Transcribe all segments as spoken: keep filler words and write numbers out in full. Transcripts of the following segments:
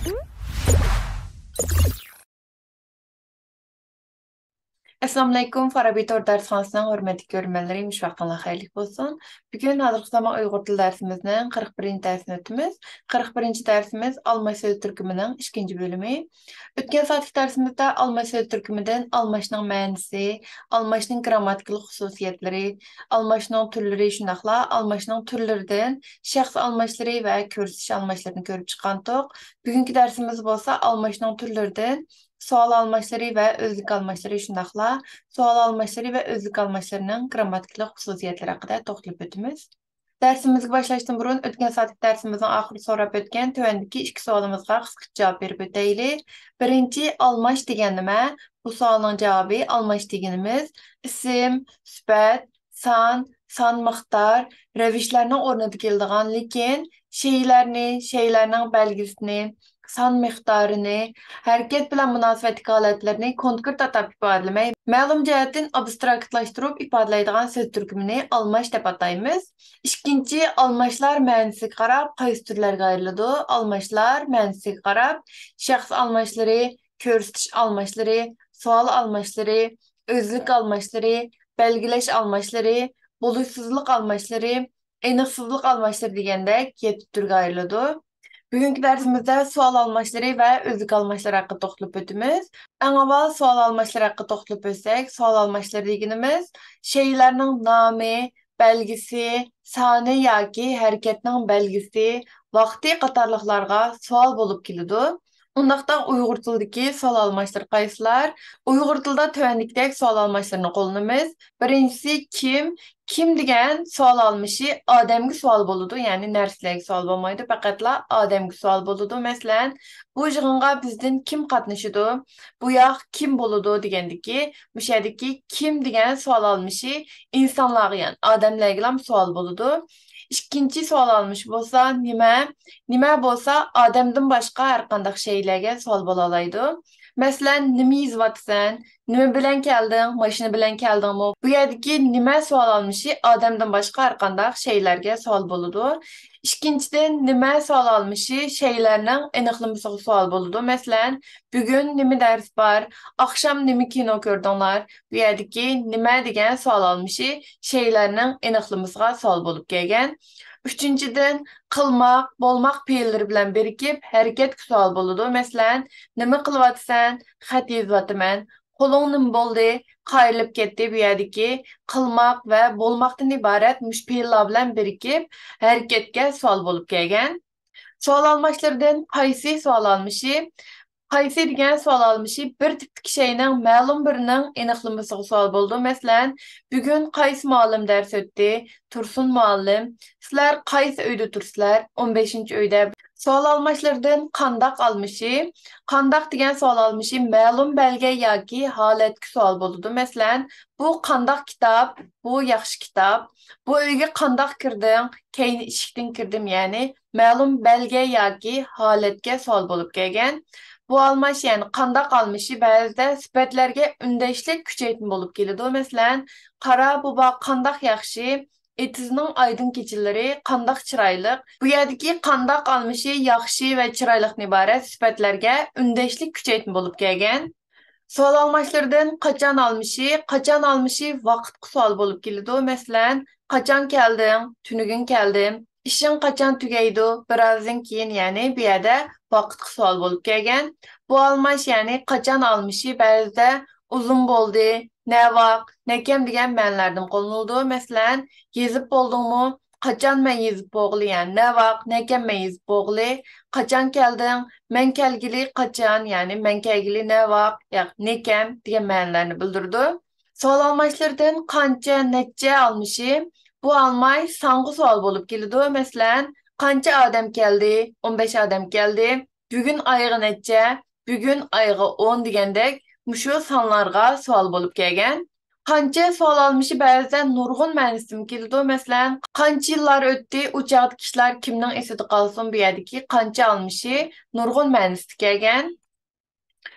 Assalamu alaykum. Farabi Tor dershanəsinin hörmətli görmənləri, imiş vaxtınla xeyirlik olsun. Bugün hazırlık zaman Uyğur dil dersimizin qırx birinci dərsini ötümüz. qırx birinci dərsimiz Almay söz türkümünün ikinci bölümü. Ötken saatlik dersimizdə Almay söz türkümüdən almaşının mənisi, almaşının qrammatikалық xüsusiyyətləri, almaşının türləri şundaqla, almaşının türlərdən şəxs almaşları və körsüş almaşlarını görüb çıxandıq. Bugünkü dərsimiz bolsa almaşının türlərdən sual almaçları və özlük almaçları şundaqla sual almaçları və özlük almaçlarının qrammatikалық xüsusiyyətləri haqqında toxtalıb ötümüz. Dərsimizə başlaşdan burun ötken saatlik dərsimizin axırı sorab ötken tövəndəki iki sualımızға qısqaça cavab verib ötəyilik. Birinci, almaç degen nimə? Bu sualın cavabı almaç degenimiz isim, sübət, san, san miqdar, rəvişlərinin ornada keldiğən, lekin şeylərini, şeylərinin bəlgisini, san miqdarını, hərəkət bilan münasibətli halətlərini konkret atab ifadələmək, məlum cəhətdən abstraktlaşdırıb ifadələydiğən söz türkümünü almaç deyə atayımız. İkinci, almaçlar mənası qarab qaysı türlərə ayrılır? Almaçlar mənası qarab şəxs almaçları, körsütüş almaçları, sual almaçları, özlük almaçları, bəlgiləş almaçları, buluysuzluq almaçları, eniqsizlik almaçları degəndə yeddi türə ayrılır. Bugünkü dersimizde sual almaçları və özlük almaçları haqqında toxtalıb ötümüz. Ən əvvəl sual almaçları haqqında toxtalıb ötsək, sual almaçları deganimiz şeylərinin namı, bəlgisi, sani yoki hərəkətinin bəlgisi, vaxtı qatarlıqlarga sual bo'lib keladi. Undaqda Uyğur tilidagi sual almaçları qaysılar? Uyğur tilida tövəndikdək sual almaçlarını qo'llanamiz. Birincisi kim? Kim degan sual almışı adamga sual bo'ladi, ya'ni narsalarga sual bo'lmaydi, faqatla adamga sual bo'ladi. Masalan, bu yig'inga bizdan kim qatnashadi? Bu yoq kim bo'ladi degandiki, bu yerdagi kim degan sual almışı insonlarga, ya'ni odamlarga ham sual bo'ladi. İkinci sual almış bo'lsa nima? Nima bo'lsa odamdan boshqa har qanday şeylarga sual bo'la oladi. Masalan, nima yeyapsan? Nima bilan kelding? Mashina bilan keldingmi? Bu yerdagi nima sual almışı odamdan boshqa har qanday şeylarga sual bo'ladi. İkinciden nima sual almışı şeylərning aniqlamasiga sual bo'ladi. Masalan, bugun nima dars bor? Axşam nima kino ko'rdinglar? Bu yerdagi nima degan sual almışı şeylərning aniqlamasiga sual bo'lib kelgan. Üçüncüden qılmaq, bolmaq fe'llari bilan birikib harakat sual bo'ladi. Masalan, nima qilyapsan? Xat yozyapman. Qo'ling nima bo'ldi? Qayrilib ketdi. Bu yerdagi qilmaq va bolmaqdan iborat mush fe'llar bilan birikib harakatga sual bo'lib kelgan. Sual almaçlardan qaysi sual almışı? Qaysi degan sual almışı bir tipdagi şeyning ma'lum birining aniqlamasiga sual bo'ldi. Masalan, bugun qaysi muallim dars o'tdi? Tursun muallim. Sizlar qaysi uyda tursizlar? o'n beshinchi uyda. Sual almaçlardan qandaq almışı? Qandaq degan sual almışı ma'lum belge yoki holatga sual bo'ldi. Masalan, bu qandaq kitob? Bu yaxshi kitob. Bu uyga qandaq kirding? Keyin eshikdan kirdim, ya'ni ma'lum belge yoki holatga sual bo'lib kelgan. Bu almaç yani qandaq almışı ba'zida sifatlarga undashlik kuchaytma bo'lib keladi. Masalan, qara buba qandaq yaxshi, etizning aydın kechalari qandaq chiroyli. Bu yerdagi qandaq almışı yaxshi va chiroyliqni iborat sifatlarga undashlik kuchaytma bo'lib kelgan. Sual almaçlardan qachon almışı? Qachon almışı vaqtga sual bo'lib keladi. Masalan, qachon kelding? Tunugin keldim. İşin qachon tugaydi? Birozdan keyin, ya'ni bu yerda vaqtga sual bo'lib kelgan. Bu almaç yani qachon almışı ba'zida uzun bo'ldi, ne vaqt, ne kam degan ma'nolardan qo'llaniladi. Masalan, yezib bo'ldingmi? Qachon men yezib bo'g'li, ya'ni ne vaqt, ne kam men yezib bo'g'li. Qachon kelding? Men kelgili qachon, ya'ni men kelgili ne vaqt, yo'q ne kam degan ma'nolarni bildirdi. Sual almaçlardan qancha, necha almışı? Bu almaç sanғы sual bo'lib keladi. Masalan, qancha odam keldi? o'n besh odam keldi. Bugun ayğı necha? Bugun ayğı o'n degandek, mushu sonlarga sual bo'lib kelgan. Qancha sual almışı ba'zida nurg'un ma'nosida keladi. Masalan, qancha yillar o'tdi? U chaqdagi kishilar kimning esida qolsin? Bu yerdagi qancha almışı nurg'un ma'nosida kelgan.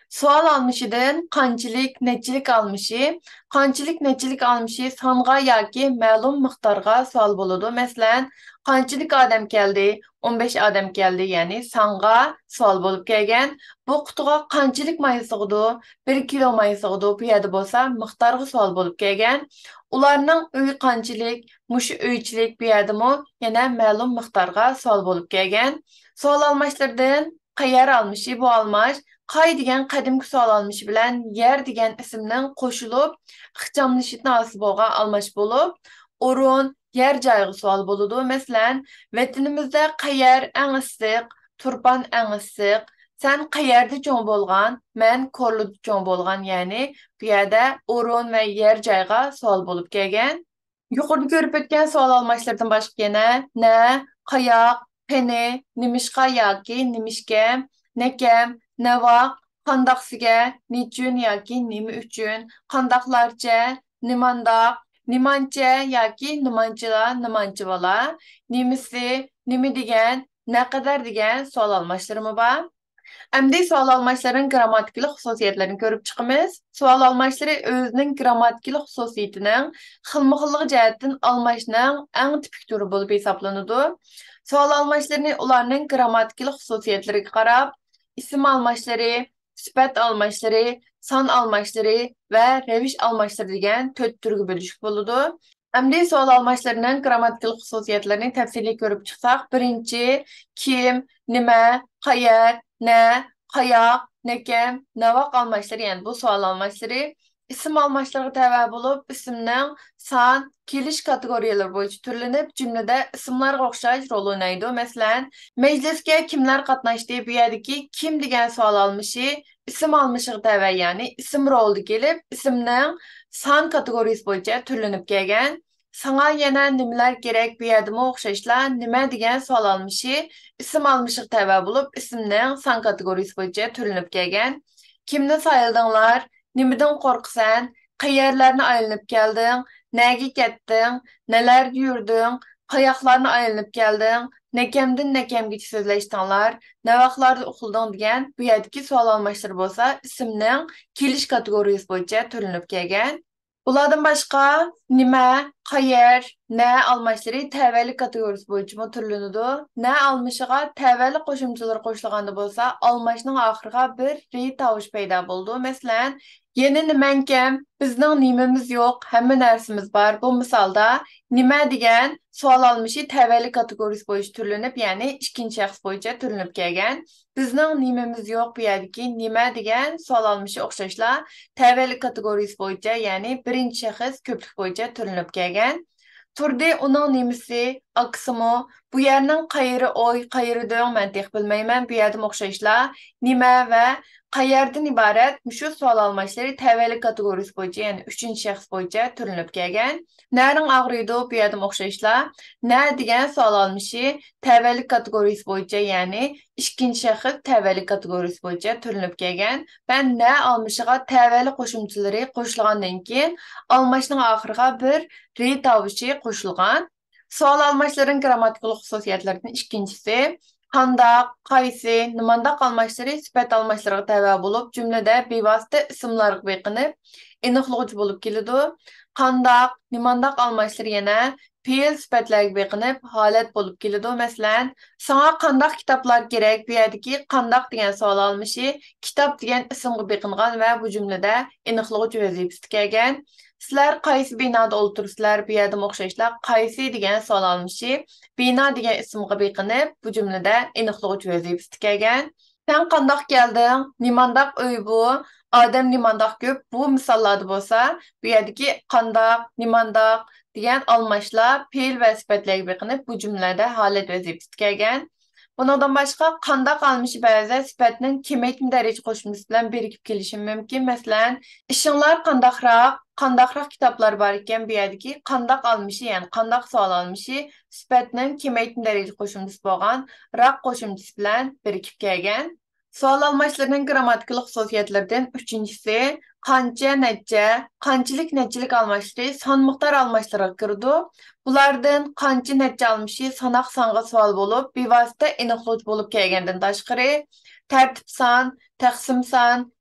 Sual almışıdın qançilik, neçilik almışı. Qançilik, neçilik almışı sanğa yoki ma'lum miqdorga sual boludu. Məsələn, qançilik odam keldi? on besh odam keldi, ya'ni sanğa sual bo'lib kelgan. Bu qutiga qanchalik may sig'di? bir kilo may sig'di. Bu yerda bo'lsa miqdorga sual bo'lib kelgan. Ularning uy qanchalik, mushu uychilik bu yerdami? Yana ma'lum miqdorga sual bo'lib kelgan. Sual almashlardan qayer almışı bu almash Qay degan qadimgi sual almışı bilan yer degan ismning qo'shilib ixchamlashishni asli bo'lgan almash bo'lib, o'rin, yer joyiga sual bo'ladi. Masalan, vatanimizda qayer eng issiq, turpan eng issiq, sen qayerda cho'ng bo'lgan, men Korluda cho'ng bo'lgan, ya'ni bu yerda o'rin va yer joyiga sual bo'lib kelgan. Yuqorida ko'rib o'tgan savol almashlardan boshqa yana na, qayoq, qani, nimishqa yoki nimishga, nekam, navoq, qandoqsiga, nechun yoki nima uchun, qandoqlarcha, nimandoq, nimancha yoki nimanchilar, nimanchivola, nimisi, nima degan, naqadar degan savol almashlarimi bor. Əmdi sual almashlarning grammatikalik xususiyatlarini ko'rib chiqamiz. Sual almashlari o'zining grammatikalik xususiyatining xilma-xilligi jihatdan almashning eng tipik turi bo'lib hisoblanadi. Sual almashlarini ularning grammatikalik xususiyatlariga qarab, ism almashlari, sifat almashlari, son almashlari va ravish almashlari degan to'rt turga bo'lishib bo'ladi. Əmdi sual almashlarining grammatikalik xususiyatlarini tafsiliy ko'rib chiqsak, birinchi kim, nima, qayer, ne, qayoq, nekam, navoq almashları, yani bu sual almashları isim almashlarga tava bo'lib, ismning son, kelish kategoriyalar bo'yicha turlanib, jumlada ismlarga o'xshash rol o'ynaydi. Masalan, majlisga kimlar qatnashdi? Bu yerdagi kim degan savol almishi ism almishiga tava, ya'ni ism rolida kelib, ismning son kategoriyasi bo'yicha turlanib kelgan. Sana yana nimalar kerak bu yerdami o'xshashlar nima degan savol almishi ism almishiga tava bo'lib, ismning son kategoriyasi bo'yicha turlanib kelgan. Kimni sayildinglar? Nimadan qo'rqsan? Qayerlarni aylanib kelding? Nega ketding? Nelar yurding? Qayoqlarni aylanib kelding? Nekamdan nekamgacha so'zlashdinglar? Navaqtlarda o'qilding degan bu yerdagi savol almashlar bo'lsa, ismning kelish kategoriyasi bo'yicha turlanib kelgan. Bulardan başqa nima, qayer, nə almashları təvəli kategoriyası bo'yicha turlanadi. Nə almışığa təvəli qo'shimchalar qo'shilganda bo'lsa, almashning oxiriga bir ri tovush paydo bo'ldi. Masalan, yeni nimankam, bizning nimamiz yo'q, hamma narsamiz bor. Bu misolda nima degan savol almishi təvəli kategoriyasi bo'yicha turlanib, ya'ni ikkinchi shaxs bo'yicha turlanib kelgan. Bizning nimamiz yo'q bu yerdagi nima degan savol almishi o'xshashlar təvəli kategoriyasi bo'yicha, ya'ni birinchi shaxs ko'plik bo'yicha turlanib kelgan. Turdi uning nimasi, aksimi, bu yerning qayeri oy, qayeri do'ng men tex bilmayman, bu yerda o'xshashlar nima va qayerdan iborat shu savol almashlari təvəli kategoriyasi bo'yicha, ya'ni uchinchi shaxs bo'yicha turlanib kelgan. Naring og'riydi, bu yerda o'xshashlar na degan savol almishi təvəli kategoriyasi bo'yicha, ya'ni ikkinchi shaxs təvəli kategoriyasi bo'yicha turlanib kelgan. Ben na almishiga təvəli qo'shimchalari qo'shilgandan keyin almashning oxiriga bir ri tovushi qo'shilgan. Savol almashlarining grammatikalik xususiyatlaridan ikkinchisi qandoq, qaysi, nimandaq almashlari sifat almashlariga tava bo'lib, jumlada bevosita ismlarga beqinib, aniqlovchi bo'lib keladi. Qandoq, nimandaq almashlari yana fe'l sifatlarga beqinib, holat bo'lib keladi. Masalan, sana qandoq kitoblar kerak? Bu yerdagi qandoq degan savol almishi kitob degan ismga beqingan va bu jumlada aniqlovchi vazifasi kelgan. Sizlar qaysi binoda o'ltirsizlar? Bu yerda o'xshashlar qaysi degan savol almishi bino degan ismga beqinib, bu jumlada aniqlovchi vazifasi kelgan. Sen qandoq kelding? Nimandaq uy bu? Odam nimandaq ko'p? Bu misollarda bo'lsa, bu yerdagi qandoq, nimandaq degan almashlar fe'l va sifatlarga beqinib, bu jumlada holat vazifasi kelgan. Bundan başqa qandoq almishi ba'zi sifatning kemaytmi daraja qo'shimchasi bilan birikib kelishi mumkin. Masalan, ishinglar qandoqroq, qandoqroq kitoblar bor ekan, bu yerdagi qandoq almishi, ya'ni qandoq savol almishi sifatning kemaytmi daraja qo'shimchasi bo'lgan roq qo'shimchasi bilan birikib kelgan. Savol almashlarining grammatikalik xususiyatlaridan uchinchisi qancha, necha, qanchalik, nechilik almashlari son miqdor almashlariga kirdi. Bulardan qancha, necha almishi sanoq songa savol bo'lib, bevosita aniqlovchi bo'lib kelgandan tashqari tartib son, taqsim son,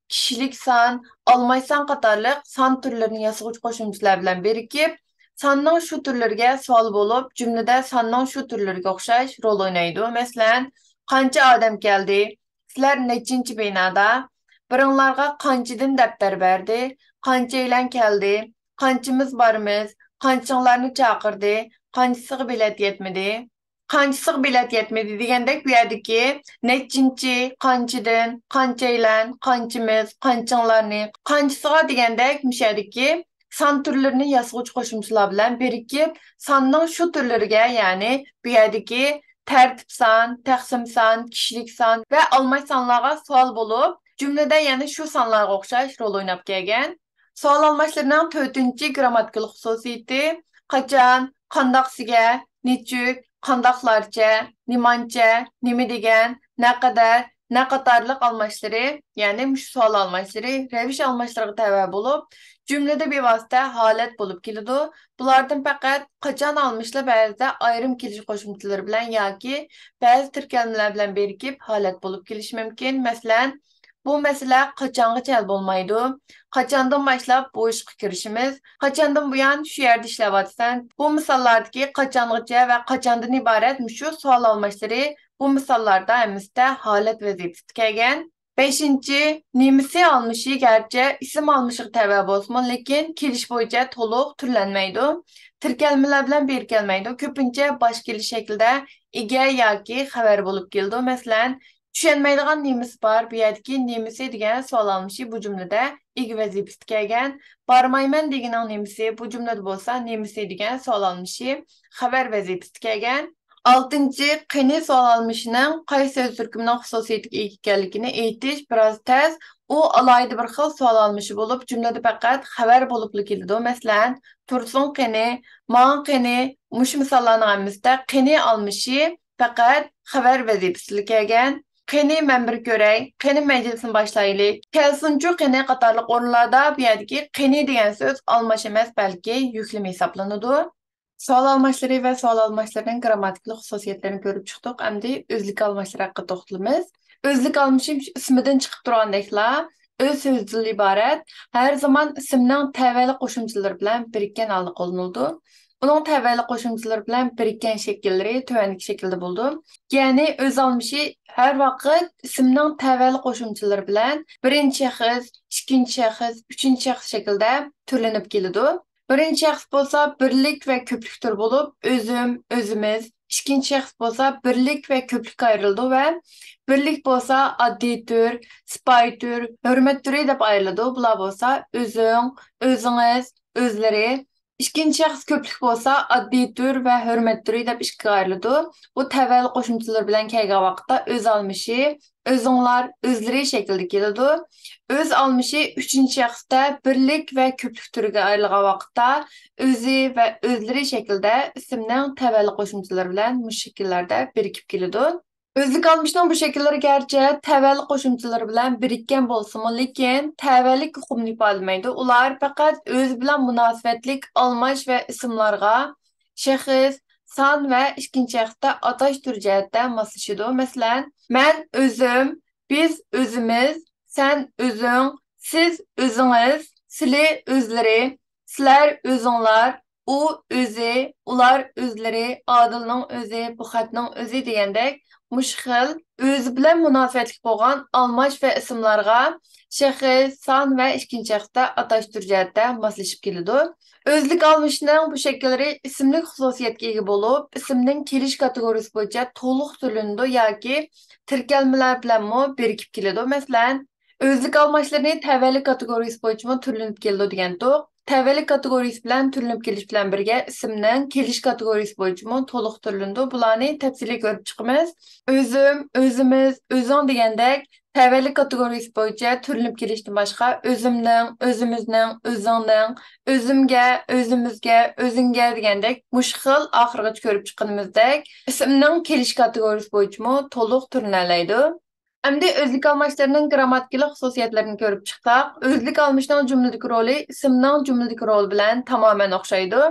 kişilik san, almay san qatarlıq san türlerini yasıgıç qoşumçular bilen birikip, sanның şu türlerge sual bolup, cümlede sanның şu türlerge oxşaş rol oynaydı. Mesela, qancha adam geldi? Sizler nechinchi binada? Biringlarga qanchadan daftar berdi? Qancha ilan keldi? Qanchamiz barmiz? Qanchanglarni chaqirdi? Qanchasiga bilet yetmedi? Qanchasiga bilet yetmedi degandek bu yerdagi nechinchi, qanchadan, qanchaylan, qanchamiz, qanchanglarni, qanchasiga degandek müşadiki san türlerini yasıgıç qoşumçular bilen birikip sanның şu türleriga, yani bu yerdagi tertip san, taqsim san, kişilik san ve almay sanlarga sual bolup, cümlede yani şu sanlarga oxşaş rol oynap kelgen. Sual almashlarning to'rtinchi grammatikalik xususiyati qachon, qandoqsiga, nechuk, qandoqlarcha, nimancha, nima degan, naqadar, naqatarliq almashlari, ya'ni şu sual almashlari revish almashlariga tava bo'lib, cümlede bevosita holat bo'lib keladi. Bulardan faqat qachon almishlar ba'zida ayrim kelish qo'shimchalari bilan yoki ba'zi tirkalmalar bilan berkib holat bo'lib kelishi mumkin. Masalan, bu masala qachongacha hal bo'lmaydi? Qachondan boshlab bu ishga kirishimiz? Qachondan buyon shu yerda ishlayapsan? Bu misollardagi qachongacha va qachondan iborat shu savol almashlari bu misollarda hammasi holat vazifasi kelgan. beshinchi nemisi almışı gerçi isim almışık təvə bolsun, lekin keliş boyunca toluq türlənməydi. Tirkəlmələr bilan berkəlməydi. Köpünçə baş keliş şəkildə ega yoki xəbər bo'lib keldi. Məsələn, tushunmaydigan nemisi bor. Bu yerdagi nemisi degan savol almışı bu cümlədə ega vazifasi kelgan. Barmayman deganing nemisi bu cümlədə bo'lsa, nemisi degan savol almışı xəbər vazifasi kelgan. Altıncı, qani sual almışının qaysi söz türkümünün xususiyetiga ega ekanligini aytish biroz tez. U alayda bir xil sual almışı bo'lib, cümlede faqat xabar bo'lib keladi. Masalan, tursun qani, man qani, mush misollarning hammasida qani almışı faqat xabar vazifasiga kelgan. Qani men bir ko'ray, qani majlisni boshlaylik. Kelsinchu qani qatorliq o'rinlarda bu yerdagi qani degan so'z almash emas, balki yuklama hisoblanadi. Sual almashları ve sual almashlarning grammatiklik xususiyatlarini ko'rib chiqdik. Endi o'zlik almashlar haqida to'xtalamiz. O'zlik almashi ismidan chiqib turgandekla, o'z so'zdan iborat, har zaman ismning tavalli qo'shimchalari bilan birikkan holda qo'llanildi. Uning tavalli qo'shimchalari bilan birikkan shakllari tuvandagi shaklda bo'ldi. Ya'ni o'z almashi har vaqt ismning tavalli qo'shimchalari bilan birinchi shaxs, ikkinchi shaxs, uchinchi shaxs shaklda turlanib keladi. Birinchi shaxs bo'lsa birlik va ko'plik turi bo'lib, o'zim, o'zimiz. Ikkinchi shaxs bo'lsa birlik va ko'plikka ayrildi va birlik bo'lsa oddiy tur, sipoy tur, hurmat turi deb ayriladi. Bular bo'lsa o'zing, o'zingiz, o'zlari. Ikkinchi shaxs ko'plik bo'lsa oddiy tur va hurmat turi deb ikkiga ayriladi. Bu tavalli qo'shimchalar bilan kelgan vaqtda o'z almishi, o'zinglar, o'zlari shaklida keladi. Öz almışı üçüncü shaxsda birlik va ko'plik turiga ayrilgan vaqtda o'zi va o'zlari shaklda ismning tavalli qo'shimchalari bilan mush shakllarda birikib keladi. O'zlik almışning bu shakllari garchi tavalli qo'shimchalari bilan birikkan bo'lsa-mu, lekin tavallik hukmini ifodalaydi. Ular faqat o'z bilan munosabatlik almash va ismlarga shaxs, son va ikkinchi shaxsda atash turi jihatda moslashadi. Masalan, men o'zim, biz o'zimiz, sen özün, siz özünüz, sili özleri, sizler özünler, u özü, ular özleri, adılның özü, bu xatның özü degandek mushxil o'zi bilan munosabatlik bo'lgan almash va ismlarga shaxs, son va ikkinchi shaxsda atash turi jihatda moslashib keladi. O'zlik almishning bu shakllari ismlik xususiyatga ega bo'lib, ismning kelish kategoriyasi bo'yicha to'liq turlanadi yoki tirkalmalar bilanmi birikib keladi. Masalan, o'zlik almashlarni tavalli kategoriyasi bo'yicha turlanib keldi degandik. Tavalli kategoriyasi bilan turlanib kelish bilan birga ismning kelish kategoriyasi bo'yicha to'liq turlandi. Bularni tafsiliy ko'rib chiqamiz. O'zim, o'zimiz, o'zing degandek tavalli kategoriyasi bo'yicha turlanib kelishdan boshqa o'zimning, o'zimizning, o'zingning, o'zimga, o'zimizga, o'zingga degandek mushxil oxirigacha ko'rib chiqqanimizdek ismning kelish kategoriyasi bo'yicha to'liq turlanadi. Endi o'zlik almashlarning grammatikalik xususiyatlarini ko'rib chiqdik. O'zlik almashning jumladagi roli ismning jumladagi rol bilan tamoman o'xshaydi.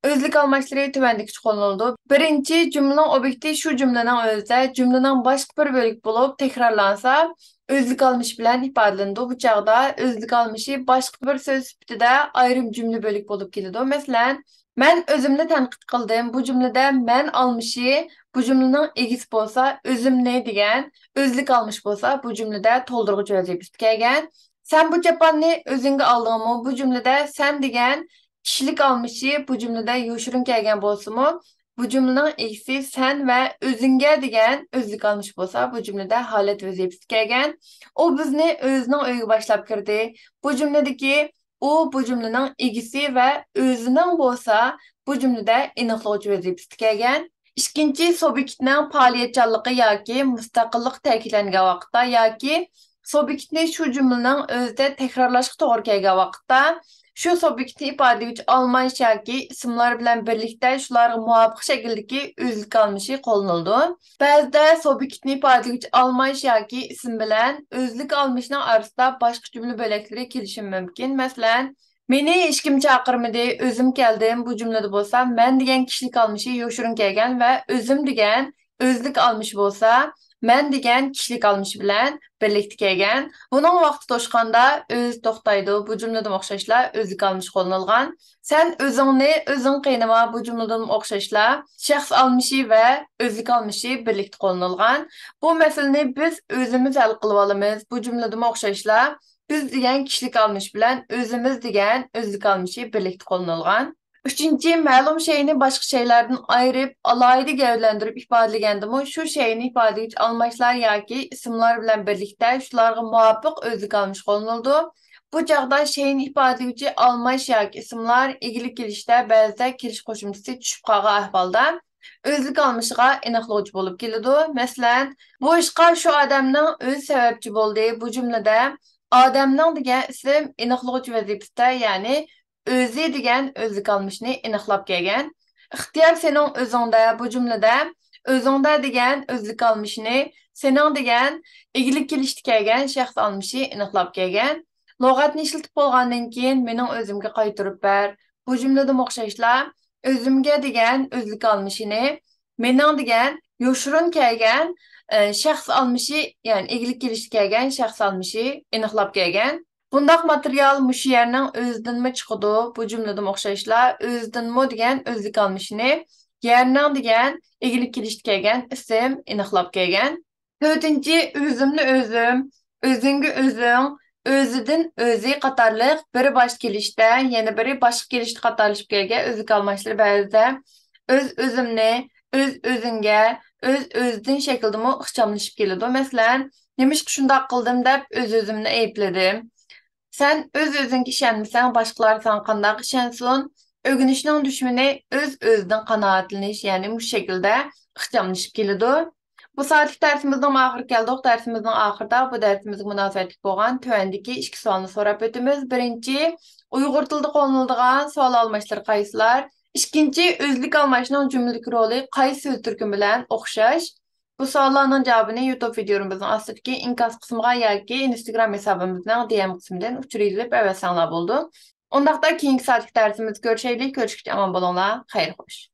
Özlük almaçları tüvendeki çoğunluğu. Birinci cümlenin obyekti şu cümlenin özde, cümlenin başka bir bölük bulup tekrarlansa, özlük almış bilen ifadelendi. Bu çağda özlük almışı başka bir söz süptüde ayrım cümle bölük bulup geldi. Mesela, ben özümle tenkit kıldım. Bu cümlede men almışı bu cümlenin egisi bolsa, özüm ne degen, özlük almış bolsa bu cümlede toldurgucu özlük kelgen. Sen bu cepanni özüngə aldığımı bu cümlede sen degen kişilik almışı bu cümlede yoşurun kelgen bolsumu, bu cümlenin egisi sen ve özüngə degen özlük almış bolsa bu cümlede halet vaziyeti kelgen. O bizni özünün öygü başlap kirdi. Bu cümledeki o bu cümlenin egisi ve özünün bolsa bu cümlede iniqlovchi vaziyeti kelgen. İkinci subyektning faoliyatchanligi yoki mustaqillik ta'kidlangan vaqtda yoki subyektni shu cümlenin o'zida takrorlashga to'g'ri kelgan vaqtda shu subyektni ifodalovchi olmash yoki ismlar bilan birlikda shularga muvofiq shakldagi o'zlik olmishi qo'llanildi. Ba'zida subyektni ifodalovchi olmash yoki ism bilan o'zlik olmishning orasida boshqa jumla bo'laklari kelishi mumkin. Masalan, meni hech kim chaqirmadi, o'zim keldim. Bu cümlede bo'lsa, men degan kishilik olmishi yoshurun kelgan va o'zim degan o'zlik olmish bo'lsa, men degan kishilik olmish bilan birlikda kelgan. Buning vaqti to'shqanda o'z to'xtaydi. Bu cümleden o'xshashla o'zlik olmish qo'llanilgan. Sen o'zingni o'zing qiynama bu cümleden o'xshashla shaxs olmishi va o'zlik olmishi birlikda qo'llanilgan. Bu masalani biz o'zimiz hal qilib olamiz. Bu cümleden o'xshashla biz degan kishilik almış bilan özümüz degan özlük almışı birlikte qo'llanilgan. Üçüncü, ma'lum şeyni başka şeylerden ayırıp, alayda gavlandirib ifodalagandimi, shu şeyni ifodalovchi almashlar yoki ismlar bilan birlikda shularga muvofiq o'zlik almış qo'llanildi. Bu chaqda şeyni ifodalovchi almash yoki ismlar egilik kelishda ba'zida kelish qo'shimchasi tushib qolgan ahvolda o'zlik almışıga aniqlovchi bo'lib keladi. Masalan, bu ishqa shu odamning o'zi sababchi bo'ldi. Bu jumlada Ademning degan ism aniqlovchi vazifasida, ya'ni o'zi degan o'zlik olmishni aniqlab kelgan. İxtiyor sening o'zingda bu jumlada o'zingda degan o'zlik olmishni sening degan egilik kelishda kelgan shaxs olmishi aniqlab kelgan. Lug'atni ishlatib bo'lgandan keyin mening o'zimga qaytarib ber. Bu jumlada o'xshashlar o'zimga degan o'zlik olmishini mening degan yoshurun kelgan shaxs almışı, yani egilik kelishga kelgan shaxs almışı aniqlab kelgan. Bundaq material mush yerning o'zidanmi chiqadi? Bu jumladan o'xshashlar o'zidanmi degan o'zlik almışını yerning degan egilik kelishga kelgan ism aniqlab kelgan. To'rtinchi, o'zimni o'zim, o'zingga o'zing, o'zidan o'zi qatorliq biri bosh kelishda, yana biri boshqa kelishda qatorlashib kelgan o'zlik almashlar ba'zida o'z o'zimni, o'z o'zingga, öz özdən şəkildimi ixchamlashib keladi. Məsələn, nemiş shundoq qildim deb öz özümni ayıpladım. Sen öz özüngə ishonmasan, boshqalar sana qanday ishonsin? O'rganishning dushmani öz o'zidan qanoatlanish, ya'ni bu shaklda ixchamlashib keladi. Bu soatlik darsimizning oxiriga keldik. Darsimizning oxirida bu darsimizga munosabatli bo'lgan tuvandagi ikki savolni so'rab o'tamiz. Birinchi, Uyg'ur tilida qo'llaniladigan savol almashlar qaysilar? İkinci, özlük almashning jumlalik roli qaysi so'z turkumi bilan o'xshash? Bu savollarning javobini YouTube videomizning ostidagi inkas qismiga yoki Instagram hisobimizning D M qismidan uchirilib avasanglar bo'ldi. Undaqda keyingi soatlik darsimizda ko'rishaylik. Ko'rishguncha omon bo'linglar. Xayr xo'sh.